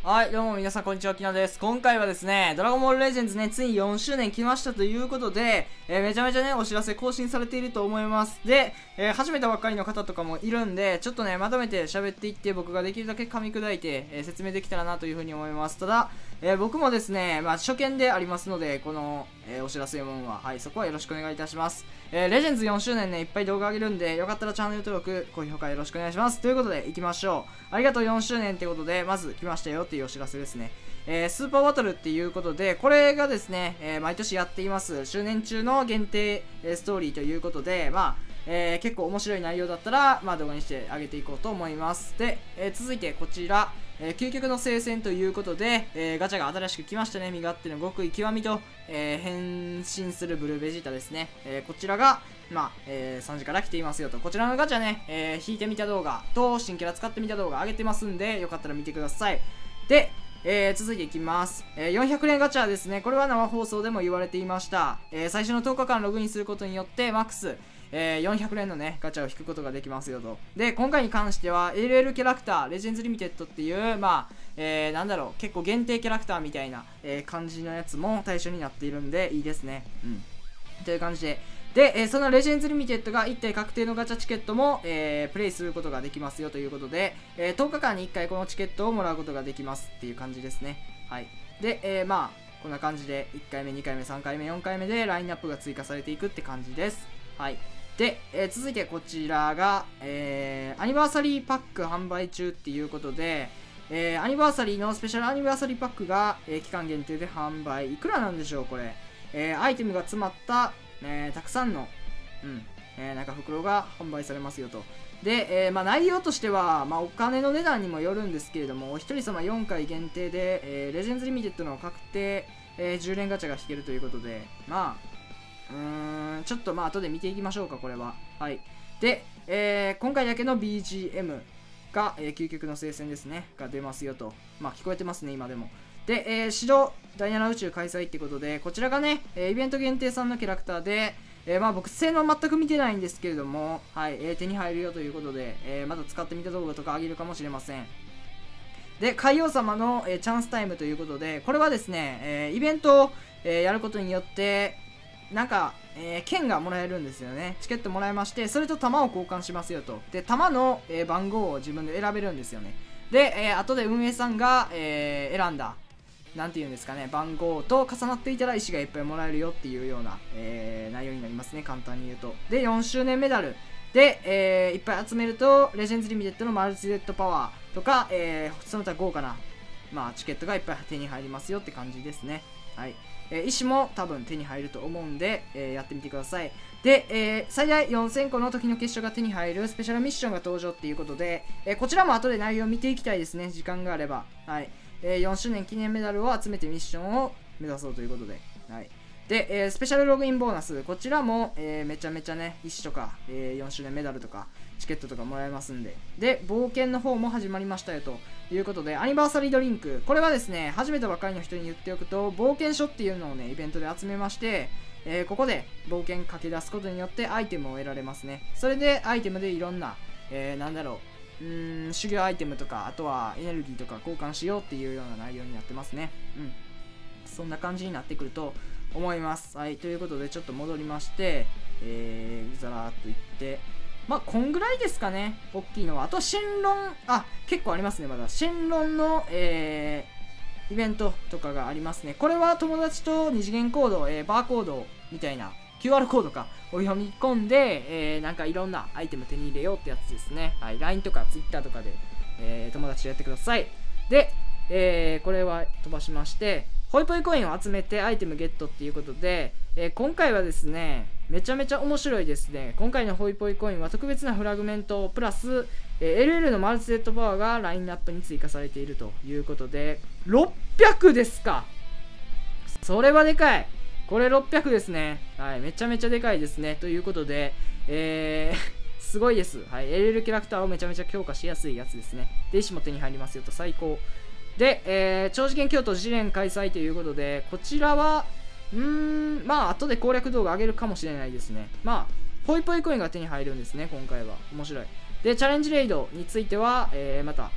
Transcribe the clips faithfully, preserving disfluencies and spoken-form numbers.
はい、どうも皆さんこんにちは、きなです。今回はですね、ドラゴンボールレジェンズね、ついによんしゅうねん来ましたということで、えー、めちゃめちゃね、お知らせ更新されていると思います。で、えー、始めたばっかりの方とかもいるんで、ちょっとね、まとめて喋っていって、僕ができるだけ噛み砕いて、えー、説明できたらなというふうに思います。ただ、えー、僕もですね、まあ、初見でありますので、この、えー、お知らせ読むのは、はい、そこはよろしくお願いいたします。えー、レジェンズよんしゅうねんね、いっぱい動画上げるんで、よかったらチャンネル登録、高評価よろしくお願いします。ということで、行きましょう。ありがとうよんしゅうねんってことで、まず来ましたよっていうお知らせですね。えー、スーパーバトルっていうことで、これがですね、えー、毎年やっています周年中の限定、えー、ストーリーということで、まあ、えー、結構面白い内容だったら、まあ、動画にしてあげていこうと思います。で、えー、続いてこちら、えー、究極の聖戦ということで、えー、ガチャが新しく来ましたね。身勝手の極意極みと、えー、変身するブルーベジータですね。えー、こちらが、まあ、えー、さんじから来ていますよと。こちらのガチャね、えー、引いてみた動画と新キャラ使ってみた動画上げてますんで、よかったら見てください。で、えー、続いていきます、えー、よんひゃくれんガチャですね。これは生放送でも言われていました、えー、最初のとおかかんログインすることによってマックス、えー、よんひゃくれんのねガチャを引くことができますよと。で、今回に関しては エルエル キャラクターレジェンズリミテッドっていうまあ、えー、なんだろう結構限定キャラクターみたいな、えー、感じのやつも対象になっているんでいいですね。うんという感じでで、えー、そのレジェンズリミテッドがいってい確定のガチャチケットも、えー、プレイすることができますよということで、えー、とおかかんにいっかいこのチケットをもらうことができますっていう感じですね。はい。で、えー、まあこんな感じでいっかいめにかいめさんかいめよんかいめでラインナップが追加されていくって感じです。はい。で、えー、続いてこちらが、えー、アニバーサリーパック販売中っていうことで、えー、アニバーサリーのスペシャルアニバーサリーパックが、えー、期間限定で販売。いくらなんでしょうこれ、えー、アイテムが詰まったえー、たくさんの、うんえー、なんか袋が販売されますよと。で、えーまあ、内容としては、まあ、お金の値段にもよるんですけれども、お一人様よんかい限定で、えー、レジェンズリミテッドの確定、えー、じゅうれんガチャが引けるということで、まあ、うーん、ちょっとまあ後で見ていきましょうか、これは。はい。で、えー、今回だけの ビージーエム が、えー、究極の聖戦ですね、が出ますよと。まあ、聞こえてますね、今でも。で、えー、城だいなな宇宙開催ってことで、こちらがね、えー、イベント限定さんのキャラクターで、えー、まあ僕、性能全く見てないんですけれども、はい、えー、手に入るよということで、えー、また使ってみた動画とかあげるかもしれません。で、海王様の、えー、チャンスタイムということで、これはですね、えー、イベントを、えー、やることによって、なんか、えー、剣がもらえるんですよね。チケットもらえまして、それと弾を交換しますよと。で、弾の、えー、番号を自分で選べるんですよね。で、えー、後で運営さんが、えー、選んだ、なんていうんですかね、番号と重なっていたら石がいっぱいもらえるよっていうような、えー、内容になりますね、簡単に言うと。で、よんしゅうねんメダルで、えー、いっぱい集めると、レジェンズリミテッドのマルチゼットパワーとか、えー、その他豪華な、まあ、チケットがいっぱい手に入りますよって感じですね。はい。えー、石も多分手に入ると思うんで、えー、やってみてください。で、えー、最大よんせんこの時の結晶が手に入るスペシャルミッションが登場っていうことで、えー、こちらも後で内容を見ていきたいですね、時間があれば。はい。えー、よんしゅうねん記念メダルを集めてミッションを目指そうということで。はい。で、えー、スペシャルログインボーナス。こちらも、えー、めちゃめちゃね、石とか、えー、よんしゅうねんメダルとか、チケットとかもらえますんで。で、冒険の方も始まりましたよということで、アニバーサリードリンク。これはですね、始めたばかりの人に言っておくと、冒険書っていうのをね、イベントで集めまして、えー、ここで冒険かけ出すことによってアイテムを得られますね。それでアイテムでいろんな、えー、なんだろう、うーん修行アイテムとか、あとはエネルギーとか交換しようっていうような内容になってますね。うん。そんな感じになってくると思います。はい。ということで、ちょっと戻りまして、えー、ざらーっといって、まあ、こんぐらいですかね。大きいのは。あとは、シェンロン、あ、結構ありますね、まだ。シェンロンの、えー、イベントとかがありますね。これは友達と二次元コード、えー、バーコードみたいな、キューアール コードかを読み込んで、えー、なんかいろんなアイテム手に入れようってやつですね。はい、ライン とか Twitter とかで、えー、友達とやってください。で、えー、これは飛ばしまして、ホイポイコインを集めてアイテムゲットっていうことで、えー、今回はですね、めちゃめちゃ面白いですね。今回のホイポイコインは特別なフラグメントプラス、えー、エルエル のマルチゼットパワーがラインナップに追加されているということで、ろっぴゃくですか。それはでかい。これろっぴゃくですね。はい、めちゃめちゃでかいですね。ということで、えー、すごいです。はい、エルエル キャラクターをめちゃめちゃ強化しやすいやつですね。で、石も手に入りますよと、最高。で、えー、超次元京都次連開催ということで、こちらは、うーん、まあ、後で攻略動画上げるかもしれないですね。まあ、ポイポイコインが手に入るんですね、今回は。面白い。で、チャレンジレイドについては、えー、また、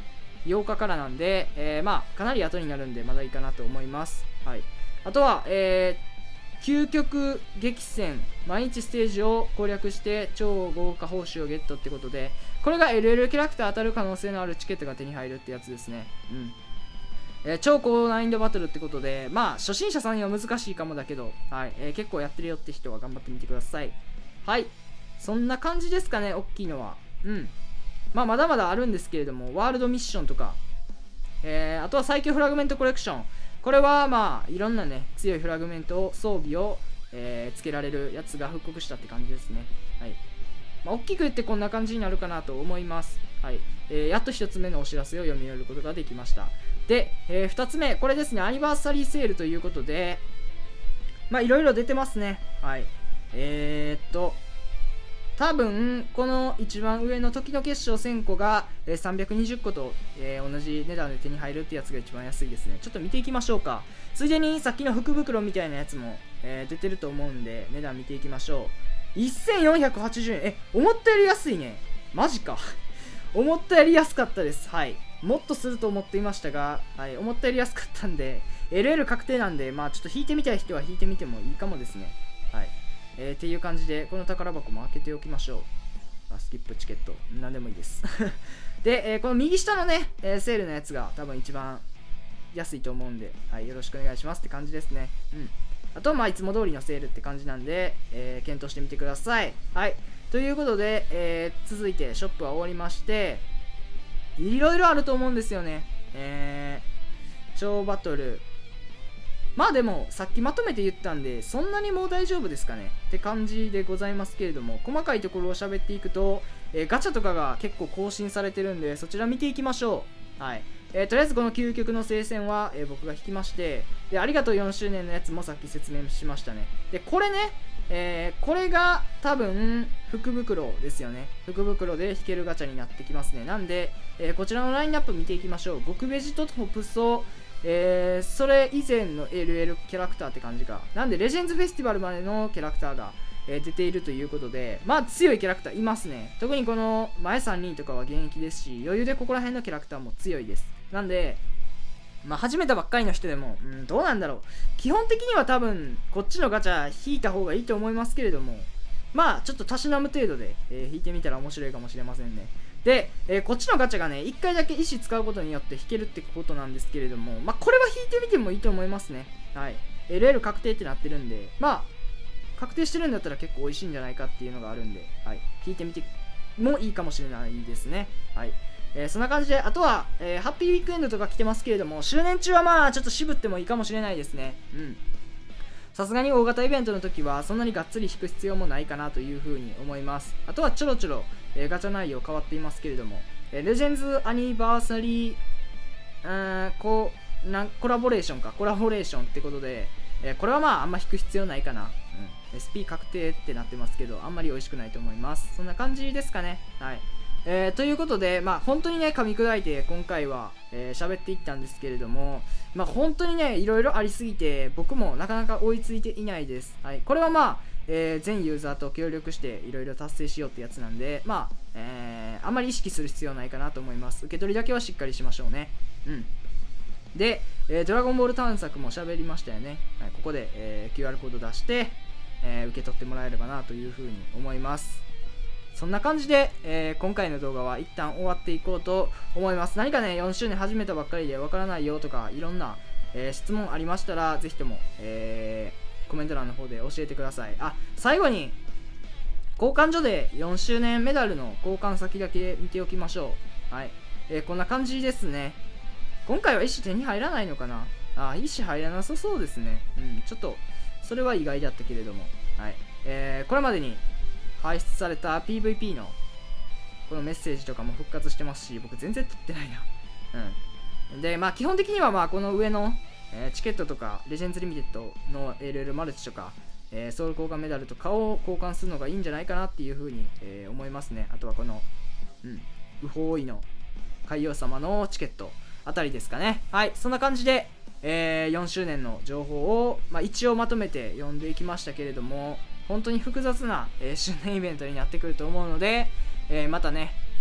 ようかからなんで、えー、まあかなり後になるんでまだいいかなと思います。はい、あとは、えー、究極激戦毎日ステージを攻略して超豪華報酬をゲットってことで、これが エルエル キャラクター当たる可能性のあるチケットが手に入るってやつですね。うんえー、超高難易度バトルってことで、まあ初心者さんには難しいかもだけど、はいえー、結構やってるよって人は頑張ってみてください。はい、そんな感じですかね、大きいのは。うんまあまだまだあるんですけれども、ワールドミッションとか、えー、あとは最強フラグメントコレクション、これはまあいろんなね強いフラグメントを装備を、えー、つけられるやつが復刻したって感じですね。はいまあ、大きく言ってこんな感じになるかなと思います。はいえー、やっとひとつめのお知らせを読み終えることができました。で、えー、ふたつめ、これですね、アニバーサリーセールということで、まあいろいろ出てますね。はい。えー、っと、多分、この一番上の時の結晶せんこが、えー、さんびゃくにじゅっこと、えー、同じ値段で手に入るってやつが一番安いですね。ちょっと見ていきましょうか。ついでにさっきの福袋みたいなやつも、えー、出てると思うんで、値段見ていきましょう。せんよんひゃくはちじゅうえん。え、思ったより安いね。マジか。思ったより安かったです。はい。もっとすると思っていましたが、はい、思ったより安かったんで、エルエル 確定なんで、まあちょっと引いてみたい人は引いてみてもいいかもですね。はい。えー、っていう感じで、この宝箱も開けておきましょう。あスキップチケット、なんでもいいです。で、えー、この右下のね、えー、セールのやつが多分一番安いと思うんで、はい、よろしくお願いしますって感じですね。うん。あとは、まあいつも通りのセールって感じなんで、えー、検討してみてください。はい。ということで、えー、続いてショップは終わりまして、いろいろあると思うんですよね。えー、超バトル。まあでも、さっきまとめて言ったんで、そんなにもう大丈夫ですかねって感じでございますけれども、細かいところを喋っていくと、えー、ガチャとかが結構更新されてるんで、そちら見ていきましょう。はい。えー、とりあえずこの究極の聖戦は、えー、僕が引きまして、で、ありがとうよんしゅうねんのやつもさっき説明しましたね。で、これね、えー、これが多分福袋ですよね。福袋で引けるガチャになってきますね。なんで、えー、こちらのラインナップ見ていきましょう。極ベジとトプソ、えー、それ以前の エルエル キャラクターって感じか。なんでレジェンズフェスティバルまでのキャラクターが、えー、出ているということで、まあ強いキャラクターいますね。特にこの前さんにんとかは現役ですし、余裕でここら辺のキャラクターも強いです。なんで、まあ始めたばっかりの人でも、うん、どうなんだろう。基本的には多分、こっちのガチャ引いた方がいいと思いますけれども、まあちょっとたしなむ程度で、えー、引いてみたら面白いかもしれませんね。で、えー、こっちのガチャがね、いっかいだけ石使うことによって引けるってことなんですけれども、まあこれは引いてみてもいいと思いますね。はい。エルエル 確定ってなってるんで、まあ、確定してるんだったら結構美味しいんじゃないかっていうのがあるんで、はい。引いてみてもいいかもしれないですね。はい。えー、そんな感じで、あとは、えー、ハッピーウィークエンドとか来てますけれども、周年中はまあちょっと渋ってもいいかもしれないですね。うん。さすがに大型イベントの時はそんなにがっつり引く必要もないかなというふうに思います。あとはちょろちょろ、えー、ガチャ内容変わっていますけれども、えー、レジェンズアニバーサリー、うーん、こう、なんコラボレーションか、コラボレーションってことで、えー、これはまああんま引く必要ないかな。うん。エスピー 確定ってなってますけど、あんまり美味しくないと思います。そんな感じですかね。はい。えー、ということで、まあ本当にね、噛み砕いて今回は喋、えー、っていったんですけれども、まあ本当にね、いろいろありすぎて、僕もなかなか追いついていないです。はい。これはまあ、えー、全ユーザーと協力していろいろ達成しようってやつなんで、まあ、えー、あんまり意識する必要ないかなと思います。受け取りだけはしっかりしましょうね。うん。で、えー、ドラゴンボール探索も喋りましたよね。はい、ここで、えー、キューアール コード出して、えー、受け取ってもらえればなというふうに思います。そんな感じで、えー、今回の動画は一旦終わっていこうと思います。何かね、よんしゅうねん始めたばっかりでわからないよとか、いろんな、えー、質問ありましたら、ぜひとも、えー、コメント欄の方で教えてください。あ、最後に、交換所でよんしゅうねんメダルの交換先だけ見ておきましょう。はい。えー、こんな感じですね。今回は石手に入らないのかなあ、石入らなさそうですね。うん、ちょっと、それは意外だったけれども。はい。えー、これまでに、排出された ピーブイピー のこのメッセージとかも復活してますし、僕全然撮ってないな。うん。で、まあ基本的にはまあこの上の、えー、チケットとか、レジェンズリミテッドの エルエル マルチとか、えー、ソウル交換メダルとかを交換するのがいいんじゃないかなっていうふうに、えー、思いますね。あとはこの、うん、ウホーイの海王様のチケットあたりですかね。はい、そんな感じで、えー、よんしゅうねんの情報を、まあ、一応まとめて読んでいきましたけれども、本当に複雑な、えー、周年イベントになってくると思うので、えー、またね、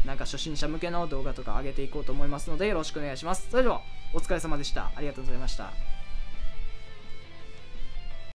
なんか初心者向けの動画とか上げていこうと思いますのでよろしくお願いします。それではお疲れ様でした。ありがとうございました。